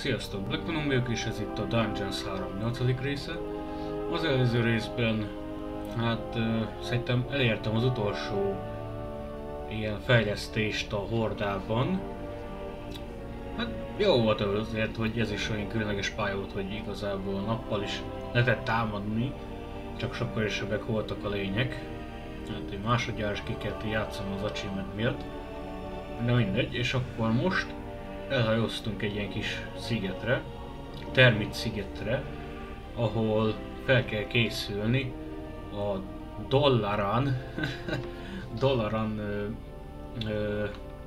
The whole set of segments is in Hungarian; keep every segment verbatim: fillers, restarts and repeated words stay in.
Sziasztok, Black Venom vagyok, és ez itt a Dungeons három nyolcadik része. Az előző részben, hát uh, szerintem elértem az utolsó ilyen fejlesztést a hordában. Hát jó volt azért, hogy ez is olyan különleges pálya volt, hogy igazából nappal is lehetett támadni, csak sokkal erősebbek voltak a lények. Hát egy másodjára is ki kellett játszani az achievement miatt. De mindegy, és akkor most elhajóztunk egy ilyen kis szigetre, termit szigetre, ahol fel kell készülni a Dalaran, Dalaran ö, ö,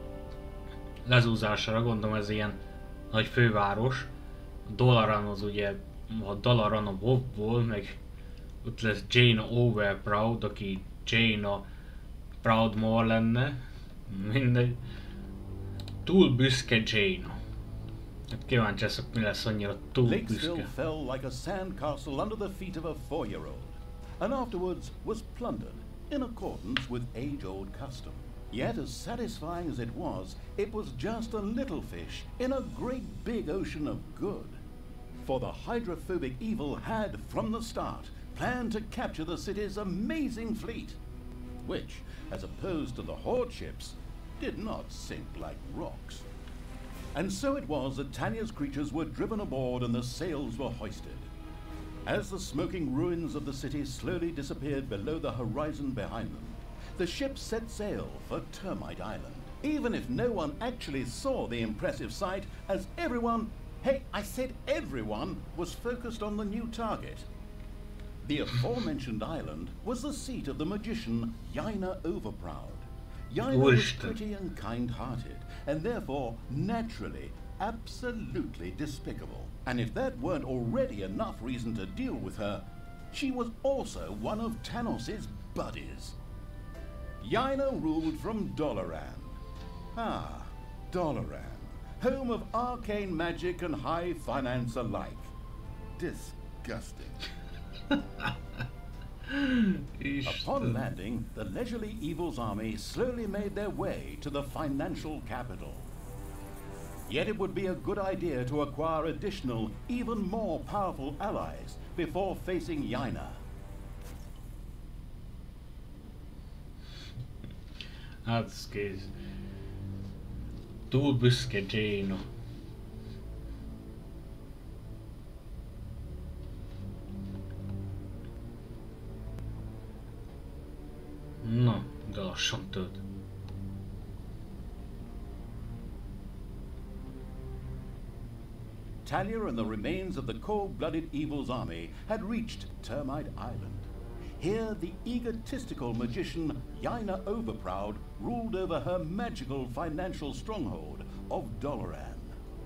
lezúzására. Gondolom ez ilyen nagy főváros. A Dalaran az ugye a Dalaran a WoW-ból, meg ott lesz Jaina Overproud, aki Jaina Proudmore lenne, mindegy. Túl büszke Jaina. Hát kíváncsi leszek, mi lesz annyira túl büszke. Lakesville fell like a sand castle under the feet of a four-year-old, and afterwards was plundered in accordance with age-old custom. Yet as satisfying as it was, it was just a little fish in a great big ocean of good. For the hydrophobic evil had, from the start, planned to capture the city's amazing fleet, which, as opposed to the horde ships, did not sink like rocks. And so it was that Tanya's creatures were driven aboard and the sails were hoisted. As the smoking ruins of the city slowly disappeared below the horizon behind them, the ships set sail for Termite Island, even if no one actually saw the impressive sight, as everyone, hey, I said everyone, was focused on the new target. The aforementioned island was the seat of the magician Jaina Overproud. Jaina was pretty and kind-hearted, and therefore, naturally, absolutely despicable. And if that weren't already enough reason to deal with her, she was also one of Tanos's buddies. Jaina ruled from Dalaran. Ah, Dalaran, home of arcane magic and high finance alike. Disgusting. Upon landing, the leisurely Evil's army slowly made their way to the financial capital. Yet it would be a good idea to acquire additional, even more powerful allies before facing Jaina. That's good. Túl büszke Jaina. Na, de lassan tölt. Talia and the remains of the cold-blooded Evil's army had reached Termite Island. Here, the egotistical magician Jaina Overproud ruled over her magical financial stronghold of Dalaran.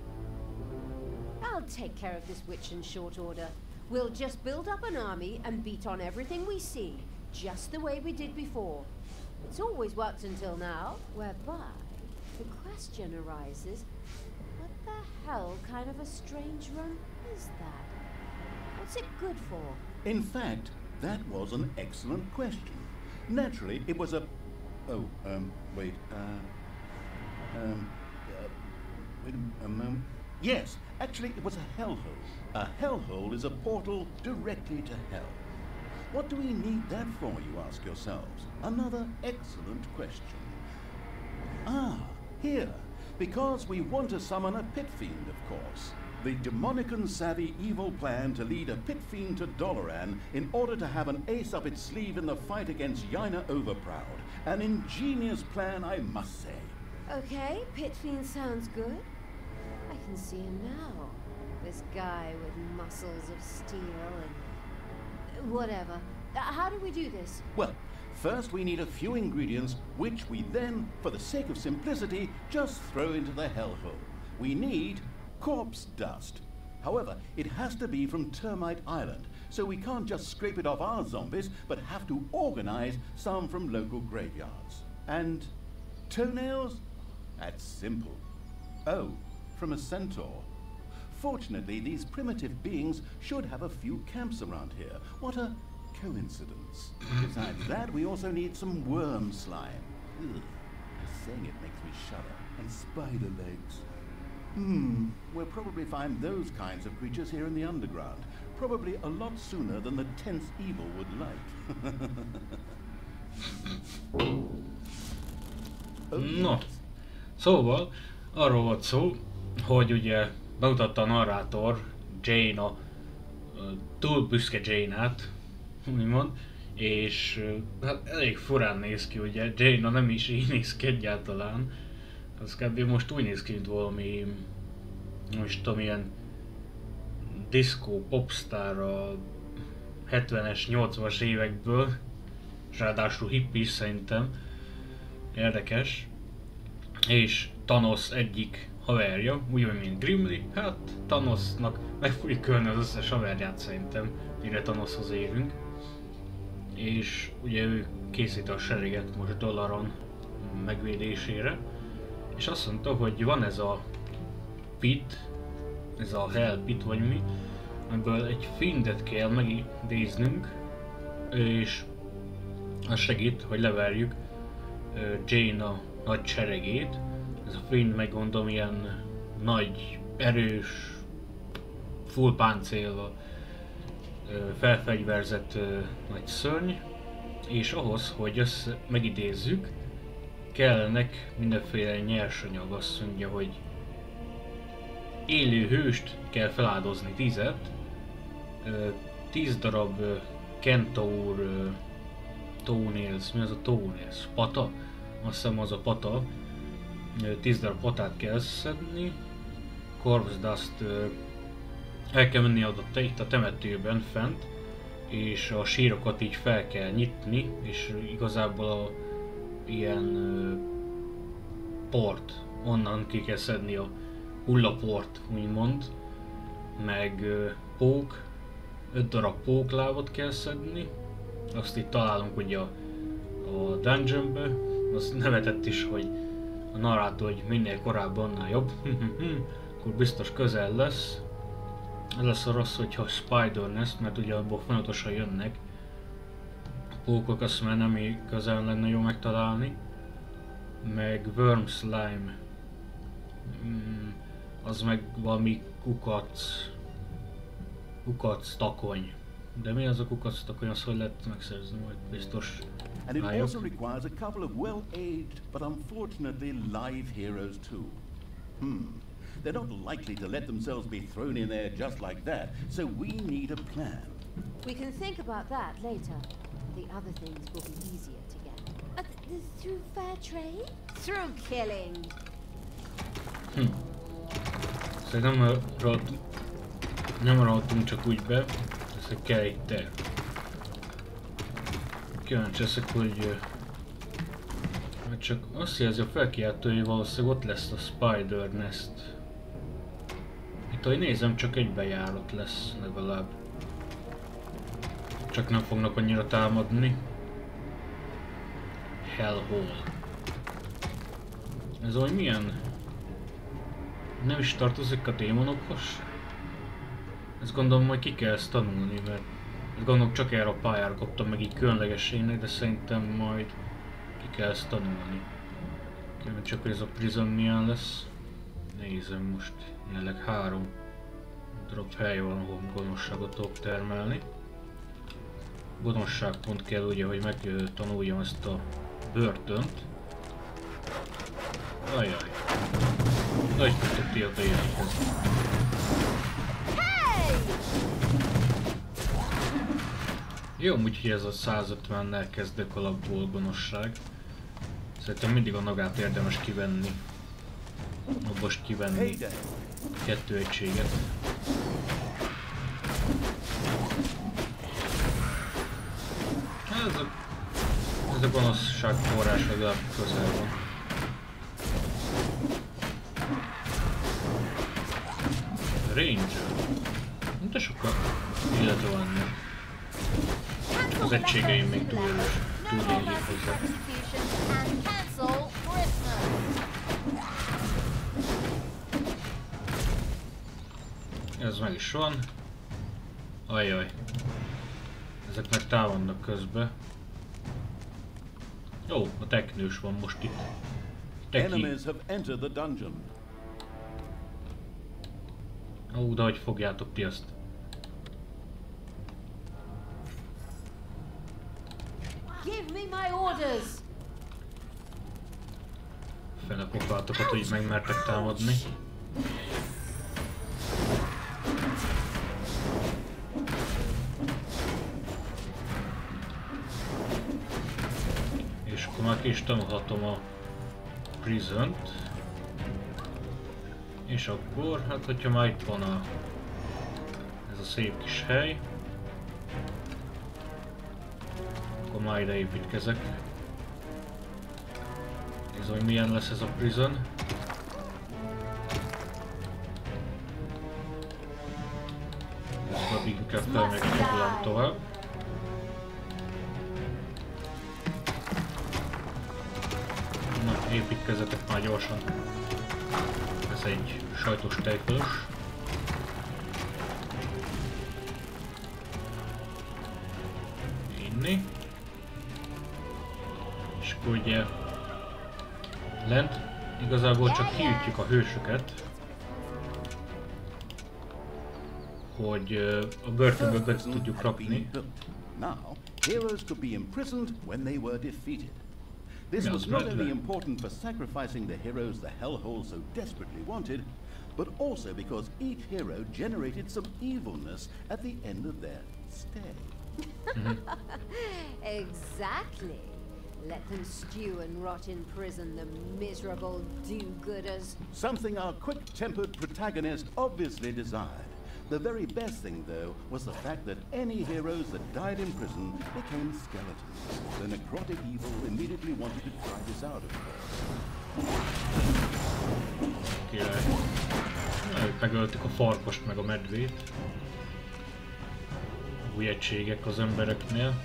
I'll take care of this witch in short order. We'll just build up an army and beat on everything we see, just the way we did before. It's always worked until now, whereby the question arises, what the hell kind of a strange run is that? What's it good for? In fact, that was an excellent question. Naturally, it was a... Oh, um, wait, uh... Um... Uh, wait a, a moment. Yes, actually, it was a hellhole. A hellhole is a portal directly to hell. What do we need that for, you ask yourselves? Another excellent question. Ah, here. Because we want to summon a pit fiend, of course. The demonic and savvy evil plan to lead a pit fiend to Dalaran in order to have an ace up its sleeve in the fight against Jaina Overproud. An ingenious plan, I must say. Okay, pit fiend sounds good. I can see him now. This guy with muscles of steel and... whatever. Uh, how do we do this? Well, first we need a few ingredients, which we then, for the sake of simplicity, just throw into the hellhole. We need corpse dust. However, it has to be from Termite Island, so we can't just scrape it off our zombies, but have to organize some from local graveyards. And toenails? That's simple. Oh, from a centaur. Fortunately, these primitive beings should have a few camps around here. What a coincidence. Besides that, we also need some worm slime. Ugh. Just saying it makes me shudder. And spider legs. Hmm, we'll probably find those kinds of creatures here in the underground. Probably a lot sooner than the tenth evil would like. Oh, No. yes. Szóval, arról volt szó, hogy ugye bemutatta a narrátor Jane a túl büszke Jane-át, úgymond, és hát elég furán néz ki, ugye, Jane nem is így néz ki egyáltalán, az kb. Most úgy néz ki, mint valami, most tudom, ilyen diszkó popstar a hetvenes, nyolcvanas évekből, és ráadásul hippi is szerintem, érdekes, és Thanos egyik haverja, úgy mint Gimli, hát Thanosnak meg fogjuk ölni az összes haverját szerintem, mire Thanoshoz érünk. És ugye ő készít a sereget most Dollaron megvédésére, és azt mondta, hogy van ez a pit, ez a Hell Pit vagy mi, amiből egy findet kell megidéznünk, és az segít, hogy leverjük Jane a nagy seregét. Ez a Fiend, meg gondolom, ilyen nagy, erős, full páncélva felfegyverzett nagy szörny, és ahhoz, hogy ezt megidézzük, kellenek mindenféle nyersanyag. Azt mondja, hogy élő hőst kell feláldozni, tízet, tíz darab Kentaur Toenails, mi az a Toenails? Pata? Azt hiszem az a pata. tíz darab patát kell szedni. Corvus Dust el kell menni oda itt a temetőben fent, és a sírokat így fel kell nyitni, és igazából a ilyen port, onnan ki kell szedni a hullaport, úgymond, meg pók, öt darab póklábot kell szedni, azt itt találunk ugye a, a dungeonbe, azt nevetett is, hogy a narrátor, hogy minél korábban annál jobb, akkor biztos közel lesz. Ez lesz a rossz, hogyha Spider Nest, mert ugye abból folyamatosan jönnek pókok, azt már nem közel lenne jó megtalálni. Meg Worm Slime, mm, az meg valami kukac, kukac takony. De mi az a kukac takony, azt hogy lehet megszerzni, majd biztos. And it rájok. also requires a couple of well-aged, but unfortunately live heroes too. Hmm. They're not likely to let themselves be thrown in there just like that, so we need a plan. We can think about that later. The other things will be easier to get. Uh, th th through fair trade? Through killing. Hm. Szerintem nem, ralt, nem raltunk csak úgy be, ez kell egy terv. Kíváncsi leszek, hogy mert csak azt jelzi a felkiáltó, hogy valószínűleg ott lesz a Spider Nest. Itt, ahogy nézem, csak egy bejárat lesz legalább. Csak nem fognak annyira támadni. Hellhole. Ez olyan milyen? Nem is tartozik a démonokhoz? Ezt gondolom, majd ki kell ezt tanulni, mert gondolom csak erre a pályára kaptam meg így különlegesének, de szerintem majd ki kell ezt tanulni. Kérem csak, hogy ez a Prism milyen lesz. Nézem most, jelenleg három darab hely van, ahol gonoszságot tudok termelni. Gonoszságpont kell ugye, hogy megtanuljam ezt a börtönt. Ajaj. Nagy tudtok ti a élethez. Jó, úgyhogy ez a százötvennel kezdek alapból gonoszság. Szerintem mindig a nagát érdemes kivenni. Most kivenni kettő egységet. Ez a, ez a gonoszság forrás legalább közel van. Ranger. De sokkal illetve van. Az egységeim még túl erős, túl éljék hozzá. Ez meg is van. Ajjaj. Ezek meg támadnak közben. Jó, a teknős van most itt. Teki. Ó, de hogy fogjátok ti azt? Give me my orders. Fele pofátokat, hogy megmertek támadni. És akkor már ki is tanulhatom a Prison-t. És akkor, hát hogyha már itt van a, ez a szép kis hely, akkor már ide építkezek. Nézd, hogy milyen lesz ez a Prison. Ezt addig inkább felmegfoglalom tovább. Na, építkezzetek már gyorsan. Ez egy sajtos tejfölös. Inni. És akkor ugye lent igazából csak kiütjük a hősöket, hogy a börtönből be tudjuk rakni. Now, heroes could be imprisoned when they were defeated. This was not only important for sacrificing the heroes the hellhole so desperately wanted, but also because each hero generated some evilness at the end of their stay. Exactly. Let them stew and rot in prison, the miserable do-gooders. Something our quick-tempered protagonist obviously desired. The very best thing, though, was the fact that any heroes that died in prison became skeletons. The necrotic evil immediately wanted to try this out, of course. Király. Na, ők megöltük a farkast meg a medvét. Új egységek az embereknél.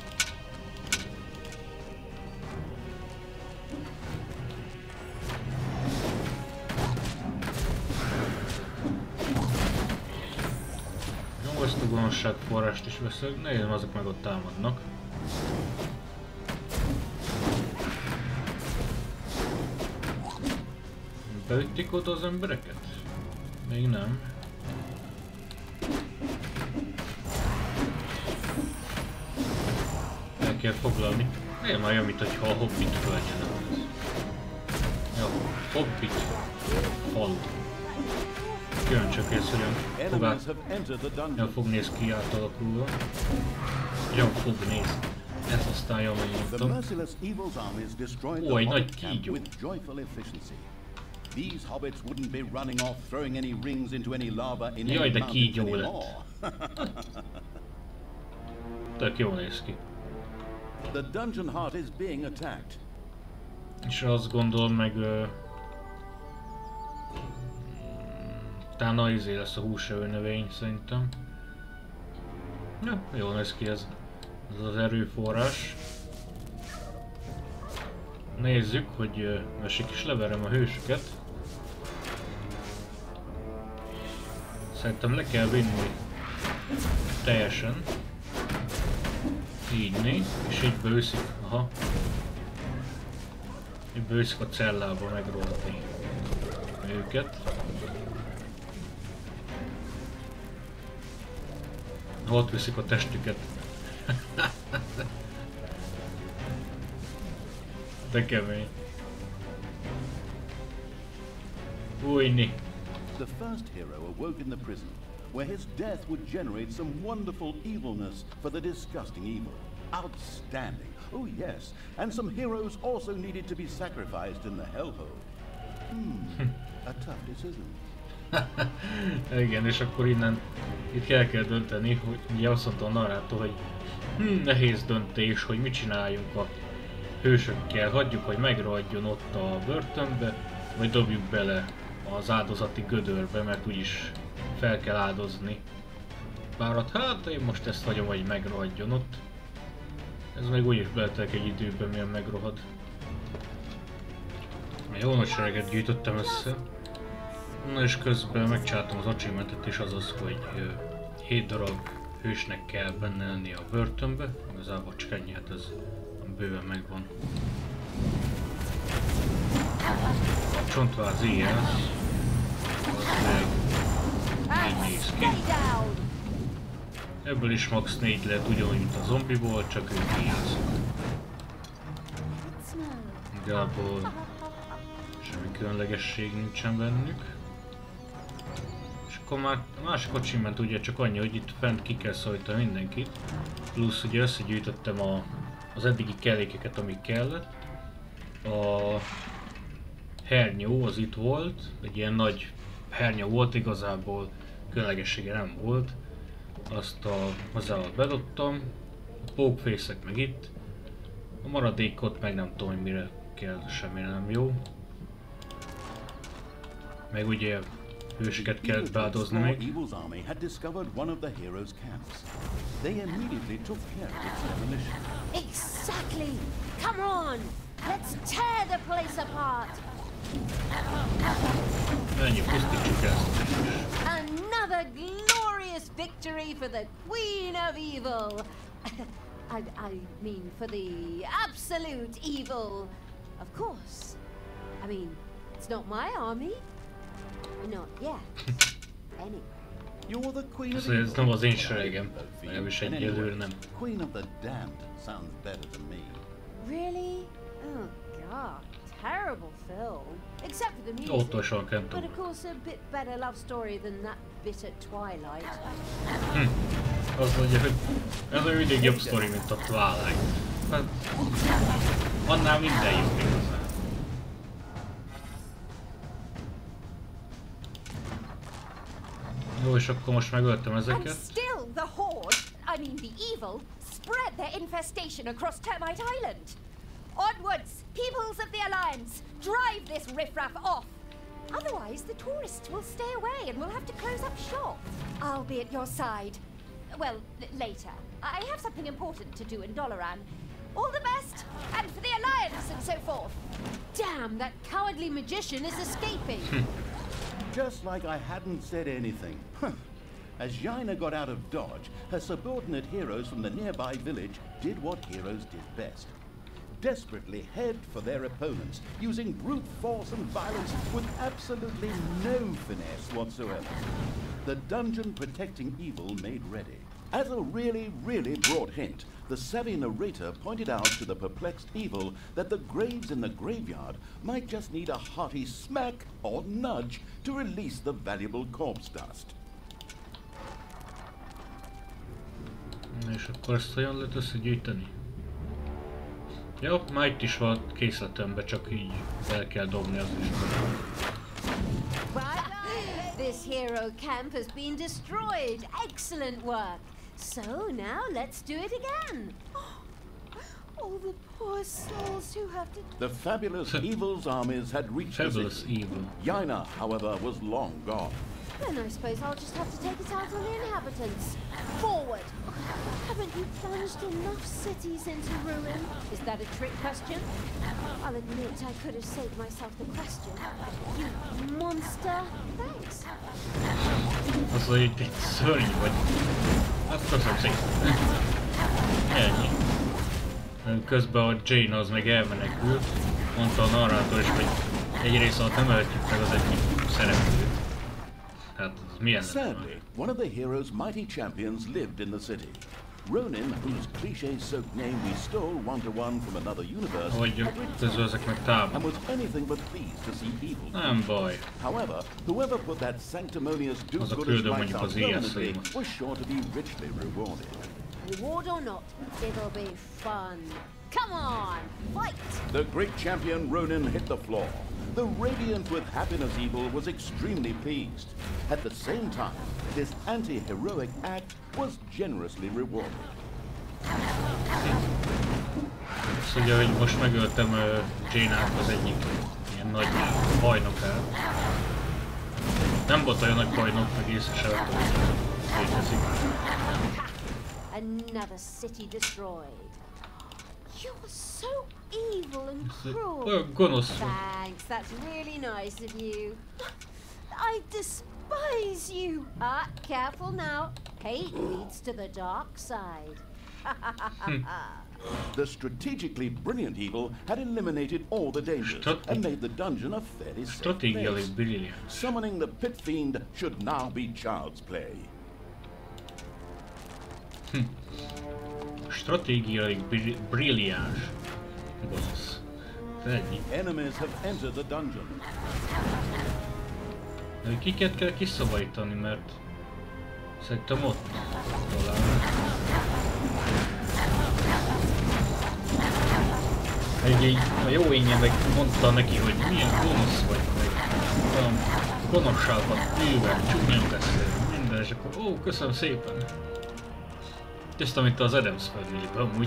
Ezt a gonoszságforrást is veszek, nehéz, azok meg ott támadnak. Beütték oda az embereket? Még nem. El kell foglalni. Nem már olyan, mint hogyha a Hobbit földje ez. Ja, Hobbit falu. Jön csak észre, fog át, nem fog néz ki átalakulva. Jön fog néz. Ezt aztán jól megmondtam. Ó, egy nagy kígyó. Jaj, de kígyó lett. Tök jól néz ki. És azt gondolom meg... Utána izé lesz a húsevő növény szerintem. Ja, jól néz ki ez, ez az erőforrás. Nézzük, hogy most is leverem a hősöket. Szerintem le kell vinni teljesen. Így né, és így beőszik, aha. Így beőszik a cellába megrolni őket. Ott viszik a testüket. De kemény. Újni. The first hero awoke in the prison, where his death would generate some wonderful evilness for the disgusting evil. Outstanding. Oh yes, and some heroes also needed to be sacrificed in the hellhole. Hmm, a tough decision. Igen, és akkor innen itt kell kell dönteni, hogy ugye azt mondta a narrátor, hogy hm, nehéz döntés, hogy mit csináljunk a hősökkel, hagyjuk, hogy megragadjon ott a börtönbe, vagy dobjuk bele az áldozati gödörbe, mert úgyis fel kell áldozni. Bár hát én most ezt hagyom, hogy megragadjon ott. Ez még úgyis beletek egy időben, milyen megrohad. Jó nagy sereget gyűjtöttem össze. Na és közben megcsináltam az achievementet, és az az, hogy hét darab hősnek kell benne lenni a börtönbe. Igazából csak ennyi, hát ez bőven megvan. A csontváz ilyen, az meg így néz ki. Ebből is max négy lehet ugyanúgy, mint a zombiból, csak ők híjaznak. Igazából semmi különlegesség nincsen bennük. És akkor már a másik kocsim ment ugye csak annyi, hogy itt fent ki kell szólítani mindenkit. Plusz ugye összegyűjtöttem a, az eddigi kellékeket, amik kellett. A hernyó az itt volt, egy ilyen nagy hernyó volt, igazából különlegessége nem volt. Azt a hozzávat bedobtam, a pókfészek meg itt. A maradékot meg nem tudom, hogy mire kell, semmire nem jó. Meg ugye hősöket kellett beáldozni még. Evil's army had discovered one of the heroes' camps. They immediately took care of its demolition. Exactly! Come on! Let's tear the place apart! Ennyi, pusztítsuk ezt. Another glorious victory for the Queen of Evil! I, I mean, for the absolute evil. Of course. I mean, it's not my army. Not yet. Anyway. You're the Queen of Ez, ez nem az én Evil. seregem. Legalábbis egyelőre nem. Queen of the Damned sounds better than me. Really? Oh God, terrible film. Except for the music. Óvatosan nem But tudom. of course, a bit better love story than that bit at Twilight. Hm. Azt mondja, hogy ez olyan mindig jobb sztori, mint a Twilight. Hát, annál minden jobb igazán. Jó, és akkor most megöltem And ezeket. still the Horde, I mean the evil, spread their infestation across Termite Island. Onwards, peoples of the Alliance, drive this riffraff off. Otherwise, the tourists will stay away and we'll have to close up shop. I'll be at your side. Well, later. I have something important to do in Doloran. All the best, and for the Alliance and so forth. Damn, that cowardly magician is escaping. Just like I hadn't said anything. As Jaina got out of Dodge, her subordinate heroes from the nearby village did what heroes did best. Desperately head for their opponents, using brute force and violence with absolutely no finesse whatsoever. The dungeon protecting evil made ready. As a really, really broad hint, the savvy narrator pointed out to the perplexed evil that the graves in the graveyard might just need a hearty smack or nudge to release the valuable corpse dust. És akkor ezt olyan lehet összegyűjteni? Jó, már itt is van készletembe, csak így el kell dobni az is. This hero camp has been destroyed. Excellent work. So now let's do it again. All the poor souls who have to... The fabulous evil's armies had reached the Fabulous city. evil. Jaina, however, was long gone. Then I suppose I'll just have to take it out on the inhabitants. Forward! Haven't you plunged enough cities into ruin? Is that a trick question? I'll admit I could have saved myself the question. You monster! Thanks. Az, hogy itt egy szörny vagy. Hát köszönöm szépen. Ennyi. Közben a Jane az meg elmenekült. Mondta a narrátor is, hogy egy rész alatt nem öltjük meg az egyik szereplőt. Hát ez milyen Sadly, one of the hero's mighty champions lived in the city. Ronin, whose cliché-soaked name we stole one-to-one from another universe, Hogy had returned közölzek meg and távol. was anything but pleased to see evil. Nem baj. However, whoever put that sanctimonious Az a do-gooders küldő right mondjuk out az ilyen permanently szép. was sure to be richly rewarded. Reward or not, it'll be fun. Come on, fight! The great champion Ronin hit the floor. The radiant with happiness evil was extremely pleased. At the same time, this anti-heroic act was generously rewarded. Azt mondja, hogy most megöltem uh, Jane-át az egyik ilyen nagy bajnokát. Nem volt olyan nagy bajnok, meg észre se vettem, hogy létezik. Another city destroyed. You're so evil and cruel. Olyan gonosz vagy. Thanks, that's really nice of you. I despise you. Ah, careful now. Hate leads to the dark side. The strategically brilliant evil had eliminated all the dangers Strate- and made the dungeon a fairly safe Stratégiailag place. brilliáns. Summoning the pit fiend should now be child's play. Stratégiailag bri- brilliáns. Gonosz. Ennyi. Enemies have entered the dungeon. De kiket kell kiszabadítani, mert szerintem ott talán. Egy így a jó énje meg mondta neki, hogy milyen gonosz vagy, meg olyan gonoszságot művel, csúnyán beszél, minden, és akkor ó, köszönöm szépen. Ezt, amit az Addams Family-ben amúgy.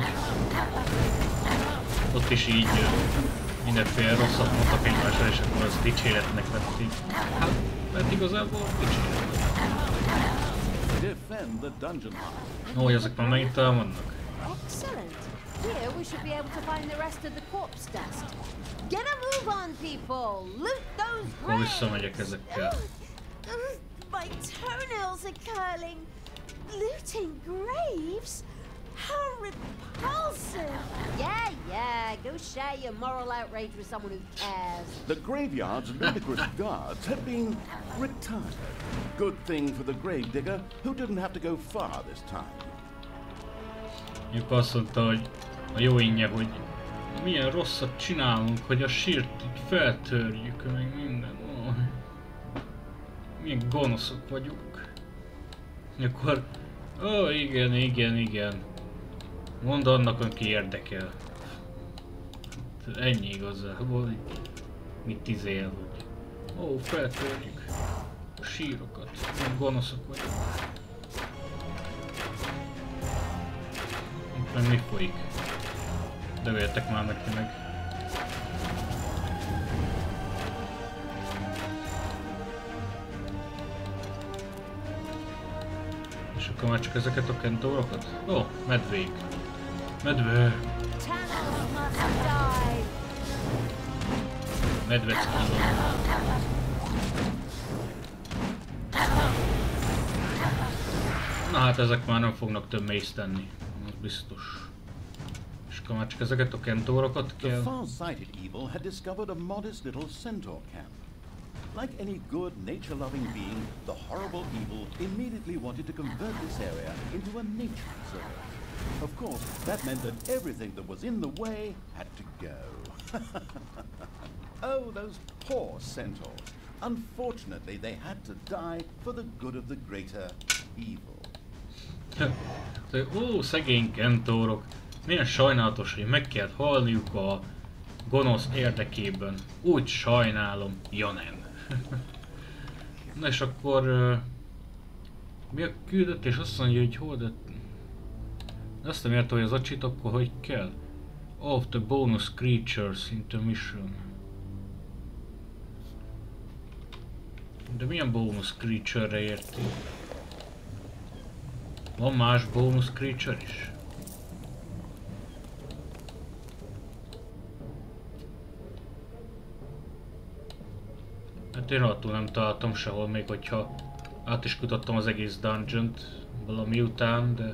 Ott is így mindenféle rosszat mondtak egymásra, és akkor az dicséretnek lett így. Hát, mert igazából dicséretnek. Defend the dungeon heart. Ó, hogy ezek már megint elvannak. Excellent. Here we should be able to find the rest of the corpse dust. Get a move on, people! Loot those Akkor graves! visszamegyek ezekkel. Ugh, my toenails are curling. Looting graves? How repulsive! Yeah, yeah, go share your moral outrage with someone who cares. The graveyard's ludicrous guards had been retired. Good thing for the gravedigger, who didn't have to go far this time. Juk azt mondta, hogy a jó énje, hogy milyen rosszat csinálunk, hogy a sírt így feltörjük, meg minden. Ó, milyen gonoszok vagyunk. Akkor, ó igen, igen, igen. Mondd annak, aki érdekel. Ennyi igazából, mit izél, hogy ó, feltörjük a sírokat, milyen gonoszok vagyunk. Meg mi folyik? Dövéltek már neki meg. És akkor már csak ezeket a kentaurokat? Ó, oh, medvék. Medve. Tunnels must die. Medveckiló. Na hát ezek már nem fognak több mész tenni. Az biztos. És akkor már csak ezeket a kentaurokat The kell. far-sighted evil had discovered a modest little centaur camp. Like any good, nature-loving being, the horrible evil immediately wanted to convert this area into a nature reserve. Of course, that meant that everything that was in the way had to go. Oh, those poor centaurs. Unfortunately, they had to die for the good of the greater evil. Ó, szegény kentaurok. Milyen sajnálatos, hogy meg kellett halniuk a gonosz érdekében. Úgy sajnálom, ja nem. Na és akkor... Uh, mi a küldetés? Azt mondja, hogy hol, de... Azt nem értem, hogy az acsit akkor hogy kell. Of the bonus creatures intermission. De milyen bonus creature-re érti? Van más bonus creature is? Hát én rohadtul nem találtam sehol, még hogyha át is kutattam az egész dungeont valami után, de...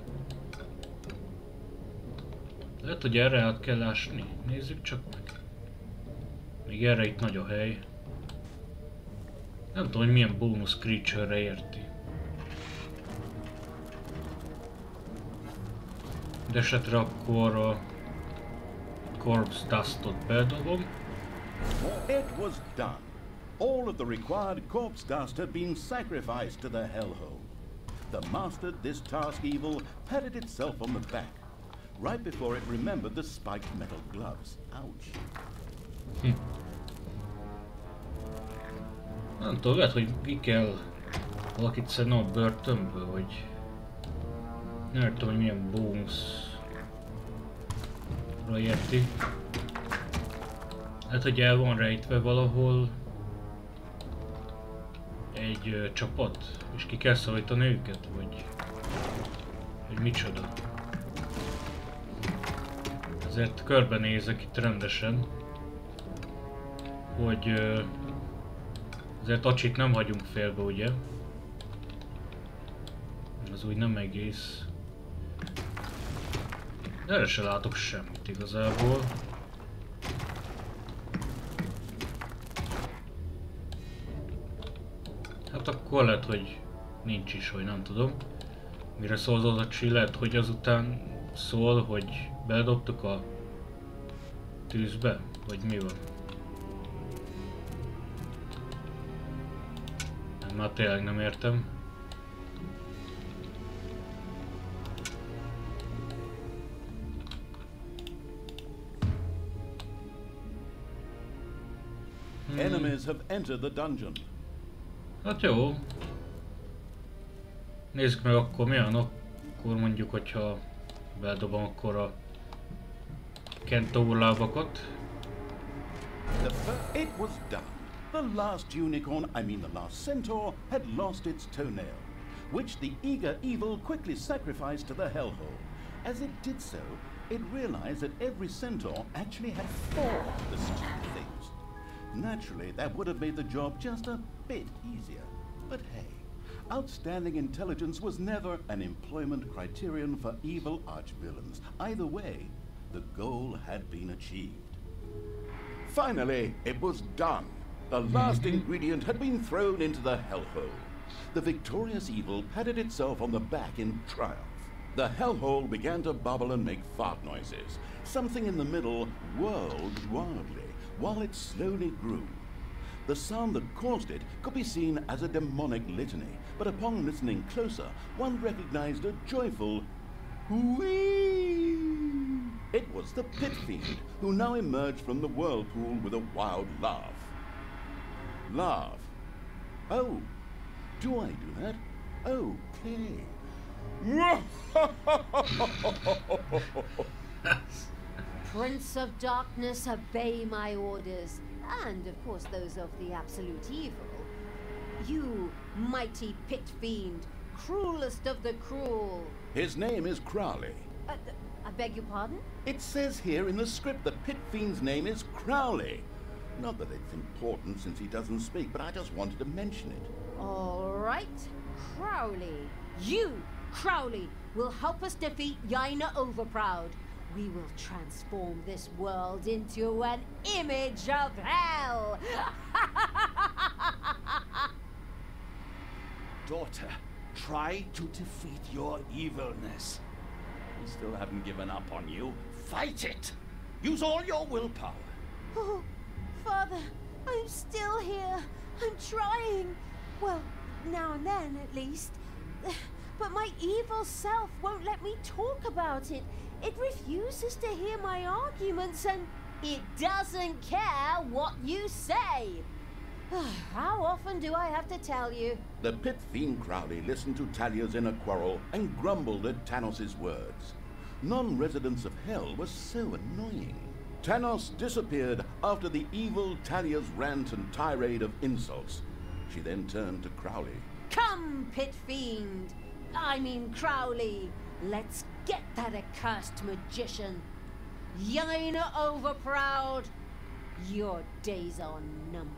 Lehet, hogy erre át kell ásni. Nézzük csak meg. Még erre itt nagy a hely. Nem tudom, hogy milyen bonus creature-re érti. De esetre akkor a corpse dustot bedobom. It was done. All of the required corpse dust had been sacrificed to the hellhole. The mastered this task evil patted itself on the back, right before it remembered the spiked metal gloves. Ouch. Hm. Nem tudom, lehet, hogy ki kell valakit szedni a börtönből, hogy... Nem tudom, hogy milyen bónuszra érti. Hát, hogy el van rejtve valahol egy ö, csapat, és ki kell szólítani őket, vagy... Vagy micsoda. Ezért körbenézek itt rendesen, hogy... Ö, Azért acsit nem hagyunk félbe, ugye? Az úgy nem egész. Erre se látok semmit igazából. Hát akkor lehet, hogy nincs is, hogy nem tudom. Mire szól az a csi, lehet, hogy azután szól, hogy beledobtuk a tűzbe, vagy mi van? Nem, már tényleg nem értem. Hmm. Enemies have entered the dungeon. Hát jó. Nézzük meg akkor mi van, akkor mondjuk, hogyha beledobom akkor a kentólábakat. It was done. The last unicorn, I mean the last centaur, had lost its toenail, which the eager evil quickly sacrificed to the hellhole. As it did so, it realized that every centaur actually had four of the stupid things. Naturally, that would have made the job just a bit easier. But hey, outstanding intelligence was never an employment criterion for evil archvillains. Either way, the goal had been achieved. Finally, it was done. The last ingredient had been thrown into the hellhole. The victorious evil patted itself on the back in triumph. The hellhole began to bubble and make fart noises. Something in the middle whirled wildly, while it slowly grew. The sound that caused it could be seen as a demonic litany, but upon listening closer, one recognized a joyful whee! It was the Pit Fiend, who now emerged from the whirlpool with a wild laugh. Laugh? Oh, do I do that? Okay. Prince of Darkness, obey my orders, and of course those of the absolute evil. You, mighty Pit Fiend, cruelest of the cruel. His name is Crowley. Uh, I beg your pardon? It says here in the script the Pit Fiend's name is Crowley. Not that it's important since he doesn't speak, but I just wanted to mention it. All right, Crowley. You, Crowley, will help us defeat Yaina Overproud. We will transform this world into an image of hell! Daughter, try to defeat your evilness. We still haven't given up on you. Fight it! Use all your willpower. Oh, Father, I'm still here. I'm trying. Well, now and then, at least. But my evil self won't let me talk about it. It refuses to hear my arguments and it doesn't care what you say. How often do I have to tell you? The Pit Fiend Crowley listened to Talia's inner quarrel and grumbled at Tanos' words. Non-residents of Hell were so annoying. Tanos disappeared after the evil Talia's rant and tirade of insults. She then turned to Crowley. Come, Pit Fiend! I mean Crowley! Let's get that accursed magician! Yaina Overproud! Your days are numbered.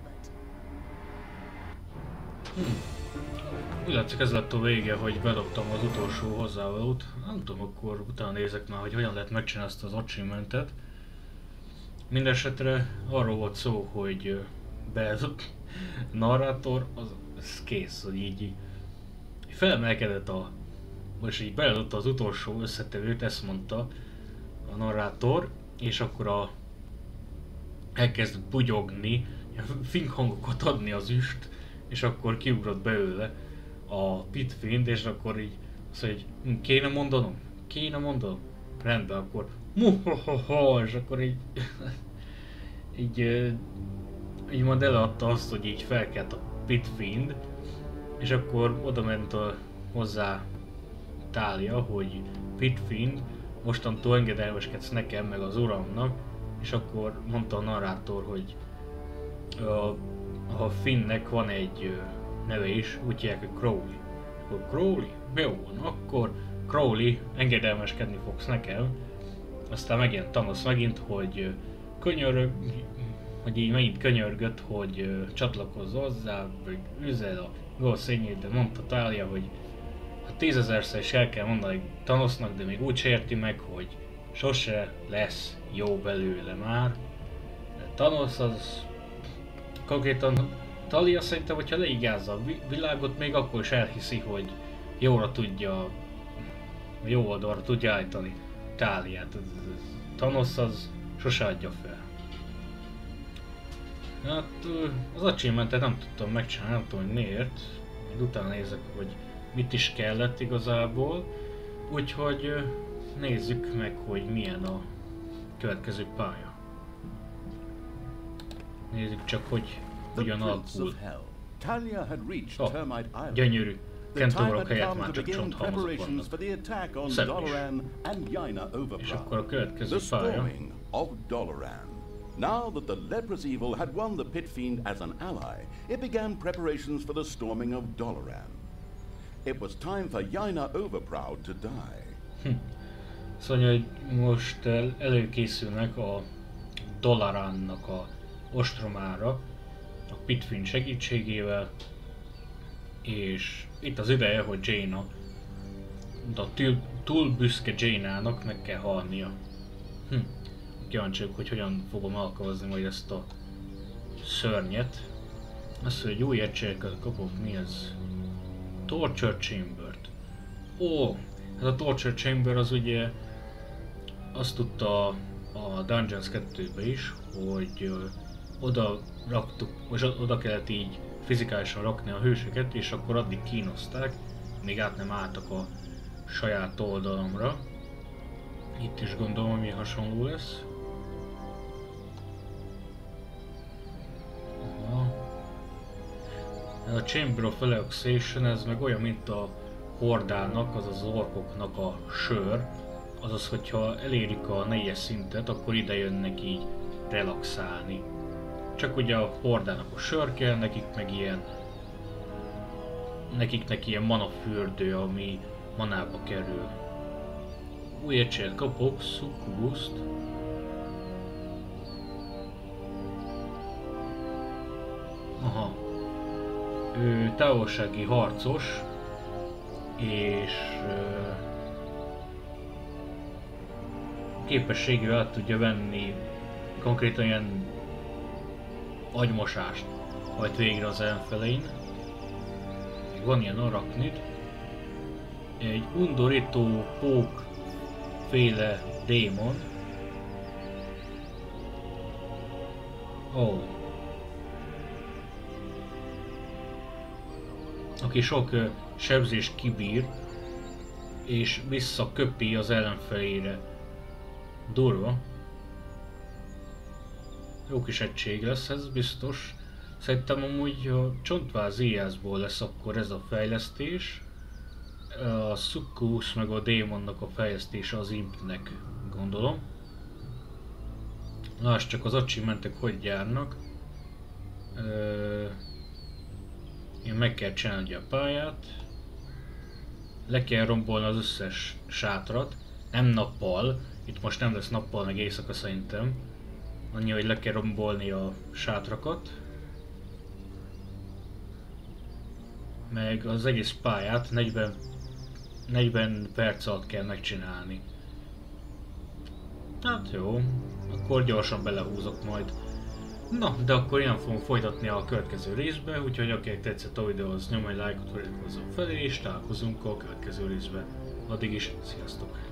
Hmm. Úgy látszik, ez lett a vége, hogy bedobtam az utolsó hozzávalót. Nem tudom, akkor utána nézek már, hogy hogyan lehet megcsinálni ezt az achievementet. Mindenesetre arról volt szó, hogy beállzott narrátor, az, az kész, hogy így, így felemelkedett a... most így beállította az utolsó összetevőt, ezt mondta a narrátor, és akkor a... elkezd bugyogni, fink hangokat adni az üst, és akkor kiugrott belőle a Pit Fiend, és akkor így azt mondja, hogy kéne mondanom? Kéne mondanom? Rendben, akkor muhahaha, és akkor így így, így majd előadta azt, hogy így felkelt a Pit Fiend, és akkor oda ment a, hozzá Talia, hogy Pit Fiend, mostantól engedelmeskedsz nekem, meg az uramnak, és akkor mondta a narrátor, hogy a, a Finnnek van egy neve is, úgy hívják, hogy Crowley. Akkor Crowley? Jó van, akkor Crowley, engedelmeskedni fogsz nekem. Aztán megint Thanos megint, hogy könyörög, hogy így megint könyörgött, hogy csatlakozz hozzá, vagy üzel a golszényét, de mondta Talia, hogy hát tízezerszer is el kell mondani Thanosnak, de még úgy érti meg, hogy sose lesz jó belőle már. Thanos az konkrétan Talia szerintem, hogyha leigázza a világot, még akkor is elhiszi, hogy jóra tudja, jó oldalra tudja állítani Taliát. Thanos az sose adja fel. Hát az achievementet nem tudtam megcsinálni, nem tudom, hogy miért. Még utána nézek, hogy mit is kellett igazából. Úgyhogy nézzük meg, hogy milyen a következő pálya. Nézzük csak, hogy hogyan alakul. Oh, gyönyörű. The Kent time ugrok had helyett come már to csak begin csonthalmazok preparations for vannak. the attack on Szemben is. Dalaran and Jaina És akkor a Overproud. következő The pálya. storming of Dalaran. Now that the leprous evil had won the Pit Fiend as an ally, it began preparations for the storming of Dalaran. It was time for Jaina Overproud to die. Hm. Szóval, hogy most el- előkészülnek a Dalarannak a ostromára a Pit Fiend segítségével, és itt az ideje, hogy Jaina, a túl, túl büszke Jainának meg kell halnia. Hm. Kíváncsiak, hogy hogyan fogom alkalmazni majd ezt a szörnyet. Azt, hogy egy új egységeket kapok, mi ez? Torture Chamber-t. Ó, ez a Torture Chamber az ugye azt tudta a Dungeons kettőbe is, hogy ö, oda raktuk, vagy oda kellett így fizikálisan rakni a hősöket, és akkor addig kínozták, még át nem álltak a saját oldalamra. Itt is gondolom, hogy mi hasonló lesz. Aha. Ez a Chamber of Relaxation, ez meg olyan, mint a hordának, azaz az orkoknak a sör. Azaz, hogyha elérik a négyes szintet, akkor ide jönnek így relaxálni. Csak ugye a hordának a sör kell, nekik meg ilyen... Nekiknek ilyen mana fürdő, ami manába kerül. Új egységet kapok, Succubust. Aha. Ő távolsági harcos, és ö, képességével át tudja venni konkrétan ilyen agymosást hajt végre az ellenfelein. Van ilyen arachnid. Egy undorító pók féle démon. Ó. Oh. Aki sok uh, sebzést kibír, és visszaköpi az ellenfelére. Durva. Jó kis egység lesz ez biztos. Szerintem amúgy a Csontváz íjászból lesz akkor ez a fejlesztés. A Succubus meg a démonnak a fejlesztése az Impnek, gondolom. Lásd csak az achievementek hogy járnak. Ö, én meg kell csinálni a pályát. Le kell rombolni az összes sátrat. Nem nappal. Itt most nem lesz nappal meg éjszaka szerintem. Annyi, hogy le kell rombolni a sátrakat. Meg az egész pályát negyven, negyven perc alatt kell megcsinálni. Hát jó, akkor gyorsan belehúzok majd. Na, de akkor ilyen fogom folytatni a következő részbe, úgyhogy akinek tetszett a videó, az nyomj egy lájkot, vagy iratkozzon fel, és találkozunk a következő részbe. Addig is, sziasztok!